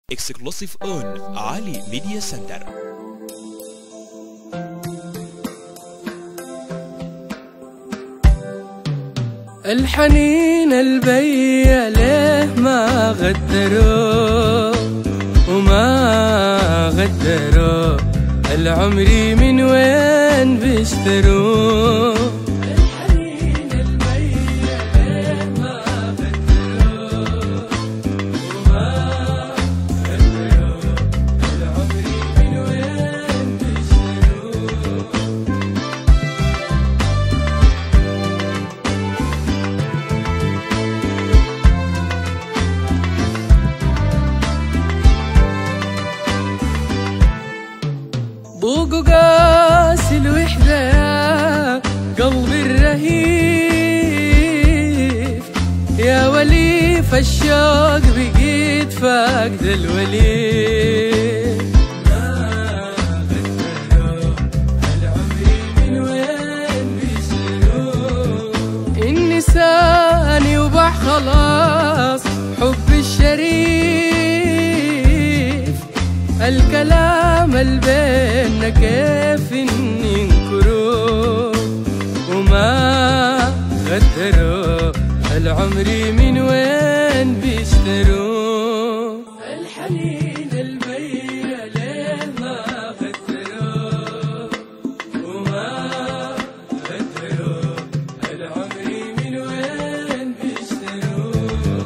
Exclusive on Ali Media Center. الحنين البيا ليه ما غدروا وما غدروا العمري من وين بيشتروا. الحنين البيا ليه ما غدروا وما غدروا العمري من وين بيشتروا. ضوق قاسي الوحدة يا قلبي الرهيف، يا وليف الشوق بقيت فاقد الوليف. ما غدروا العمري من وين بيشتروا. النساني وبح خلاص حب الشريف، الكلام البيننا كيف ننكروا. وما غدروا العمري من وين بيشتروا. الحنين البيا ليه ما غدروا وما غدروا العمري من وين بيشتروا.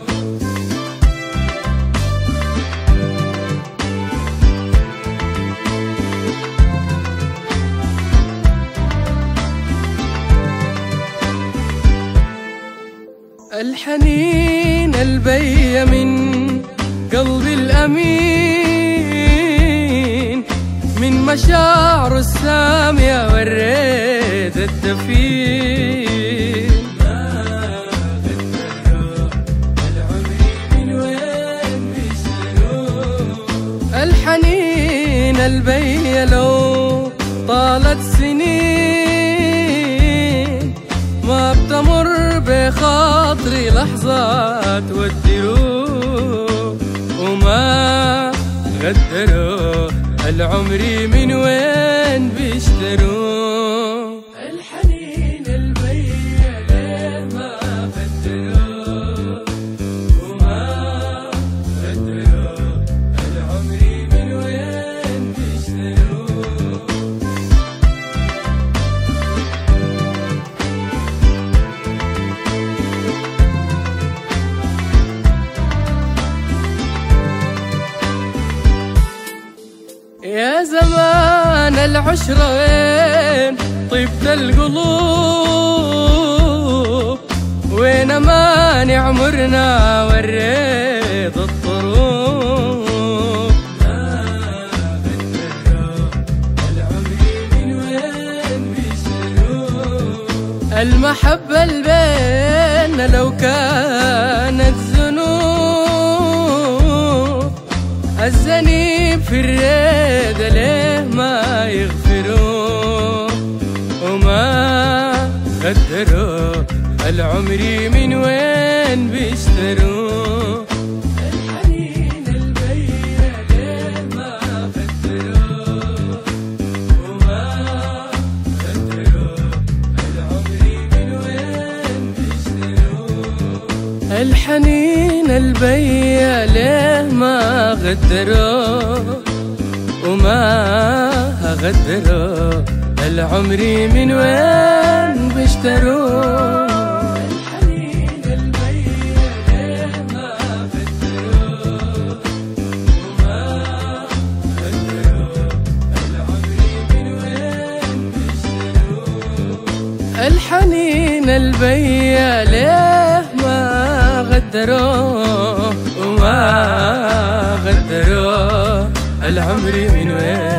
الحنين البيا من قلبي الأمين، من مشاعر السامية والريد الدفين. ما غدروا العمري من وين بيشتروا. الحنين البيا لو طالت سنين ما بتمر بخاطري لحظات ودروب. وما غدروا العمري من وين بيشتروا. الحنين البيا ليه ما غدروا وما غدروا العمري من وين بيشتروا. يا زمان العشرة وين طيبة القلوب، وين مانع عمرنا والريض الطروب. ما غدروا العمري من وين بيشتروا. المحبة البيننا لو كانت ذنوب، الذنب في الريد ليه ما يغفروا. وما غدروا العمري من وين بيشتروا. الحنين البيا ليه ما غدروا وما غدروا العمري من وين بيشتروا. الحنين البيا ليه ما غدروا وما غدروا العمري من وين بيشتروا. الحنين البيا ليه ما غدروا وما غدروا العمري من وين بيشتروا. الحنين البيا ليه ما غدروا وما غدروا العمري من وين